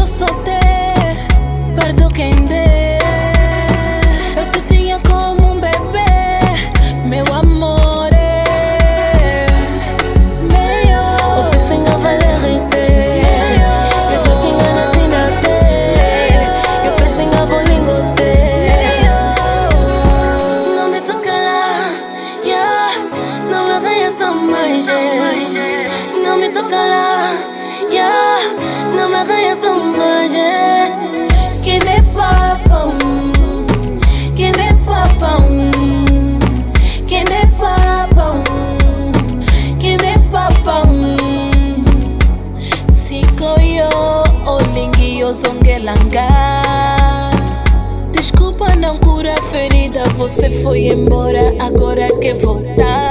eu soltei, perto quem der. Eu te tinha como um bebê, meu amor. Não me toca lá, yeah, não me arranha só mais. Que de papão, que de papão, que de papão, que de papão. Sigo eu, olingi eu zongelanga. Desculpa, não cura a ferida, você foi embora, agora quer voltar.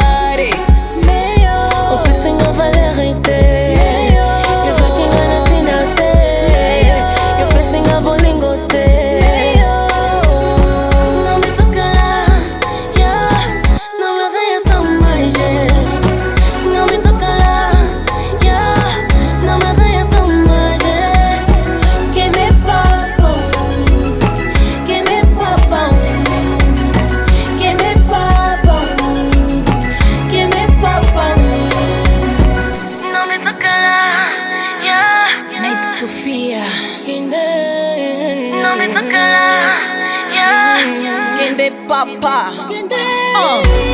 Sofia, não me toca lá, yeah. Quem de papa,